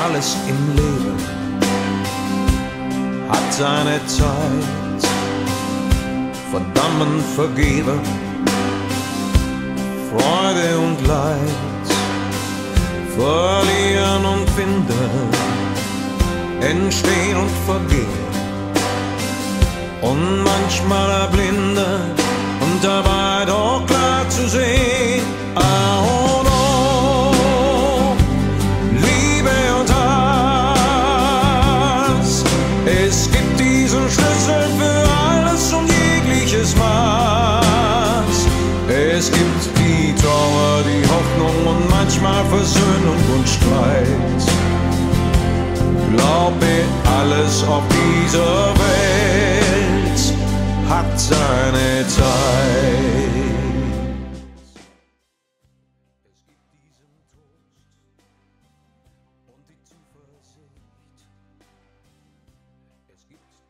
Alles im Leben hat seine Zeit. Verdammen, vergeben, Freude und Leid, verlieren und finden, entstehen und vergehen. Und manchmal erblinde und dabei doch klar zu sehen. Oh no, Liebe und Hass, es gibt diesen Schlüssel für alles und jegliches Maß. Es gibt die Trauer, die Hoffnung und manchmal Versöhnung und Streit. Glaub mir, alles auf dieser Welt hat seine Zeit. Es gibt diesen Trost und die Zuversicht. Es gibt